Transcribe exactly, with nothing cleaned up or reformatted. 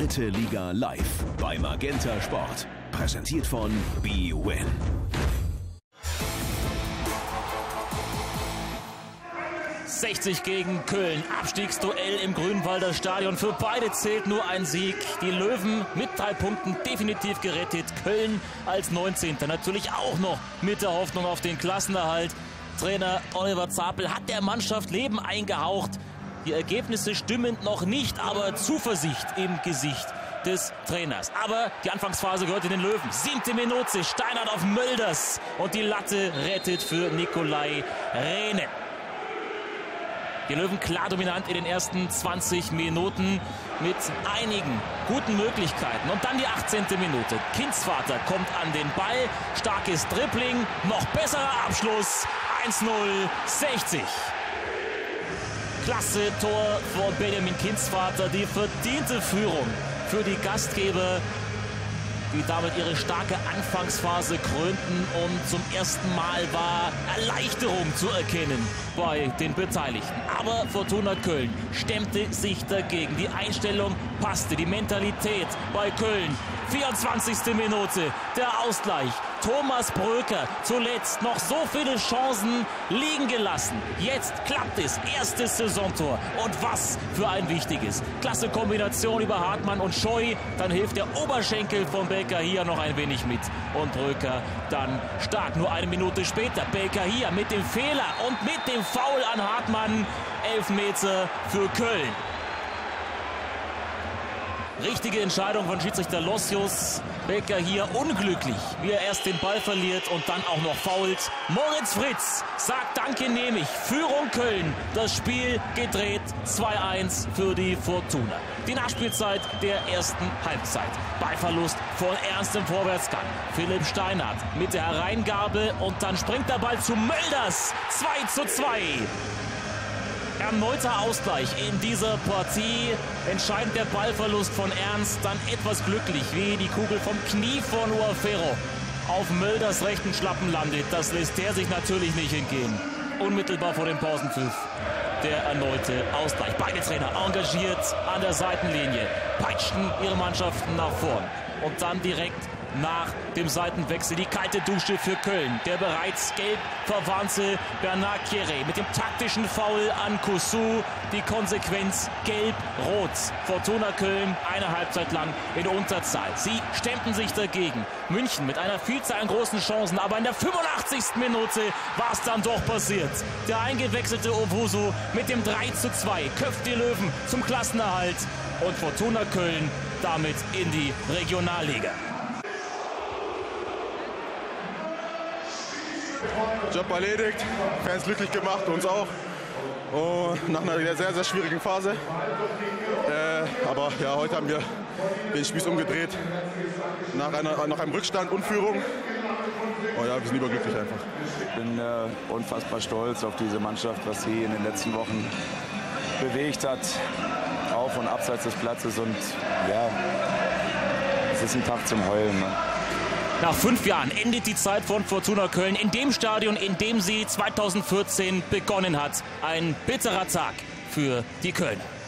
Dritte Liga live bei Magenta Sport. Präsentiert von bwin. sechzig gegen Köln. Abstiegsduell im Grünwalder Stadion. Für beide zählt nur ein Sieg. Die Löwen mit drei Punkten definitiv gerettet. Köln als neunzehnter natürlich auch noch mit der Hoffnung auf den Klassenerhalt. Trainer Oliver Zapel hat der Mannschaft Leben eingehaucht. Die Ergebnisse stimmen noch nicht, aber Zuversicht im Gesicht des Trainers. Aber die Anfangsphase gehört in den Löwen. Siebte Minute, Steinert auf Mölders und die Latte rettet für Nikolai Rehne. Die Löwen klar dominant in den ersten zwanzig Minuten mit einigen guten Möglichkeiten. Und dann die achtzehnte Minute. Kindsvater kommt an den Ball. Starkes Dribbling. Noch besserer Abschluss. eins null, sechzig. Klasse Tor von Benjamin Kindsvater. Die verdiente Führung für die Gastgeber, die damit ihre starke Anfangsphase krönten, und zum ersten Mal war Erleichterung zu erkennen bei den Beteiligten. Aber Fortuna Köln stemmte sich dagegen. Die Einstellung passte, die Mentalität bei Köln. vierundzwanzigste Minute, der Ausgleich. Thomas Bröker, zuletzt noch so viele Chancen liegen gelassen. Jetzt klappt es, erstes Saisontor. Und was für ein wichtiges. Klasse Kombination über Hartmann und Scheu. Dann hilft der Oberschenkel von Baker hier noch ein wenig mit. Und Bröker dann stark. Nur eine Minute später Baker hier mit dem Fehler und mit dem Foul an Hartmann. Elfmeter für Köln. Richtige Entscheidung von Schiedsrichter Lossius. Baker hier unglücklich, wie er erst den Ball verliert und dann auch noch foult. Moritz Fritz sagt danke, nehme ich. Führung Köln. Das Spiel gedreht. zwei eins für die Fortuna. Die Nachspielzeit der ersten Halbzeit. Ballverlust von Ernst im Vorwärtsgang. Philipp Steinert mit der Hereingabe und dann springt der Ball zu Mölders. zwei zu zwei. Erneuter Ausgleich in dieser Partie. Entscheidend der Ballverlust von Ernst. Dann etwas glücklich, wie die Kugel vom Knie von Uafero auf Mölders rechten Schlappen landet. Das lässt der sich natürlich nicht entgehen. Unmittelbar vor dem Pausenpfiff der erneute Ausgleich. Beide Trainer engagiert an der Seitenlinie, peitschten ihre Mannschaften nach vorn. Und dann direkt nach dem Seitenwechsel die kalte Dusche für Köln. Der bereits gelb verwarnte Bernard Kieré mit dem taktischen Foul an Kusu. Die Konsequenz gelb-rot. Fortuna Köln eine Halbzeit lang in Unterzahl. Sie stemmten sich dagegen. München mit einer Vielzahl an großen Chancen. Aber in der fünfundachtzigsten Minute war es dann doch passiert. Der eingewechselte Owusu mit dem drei zu zwei köpft die Löwen zum Klassenerhalt. Und Fortuna Köln damit in die Regionalliga. Job erledigt, Fans glücklich gemacht, uns auch. Und nach einer sehr, sehr schwierigen Phase. Äh, aber ja, heute haben wir den Spieß umgedreht. Nach, einer, nach einem Rückstand und Führung. Oh ja, wir sind überglücklich einfach. Ich bin äh, unfassbar stolz auf diese Mannschaft, was sie in den letzten Wochen bewegt hat. Auf und abseits des Platzes. Und ja, es ist ein Tag zum Heulen. Ne? Nach fünf Jahren endet die Zeit von Fortuna Köln in dem Stadion, in dem sie zweitausendvierzehn begonnen hat. Ein bitterer Tag für die Kölner.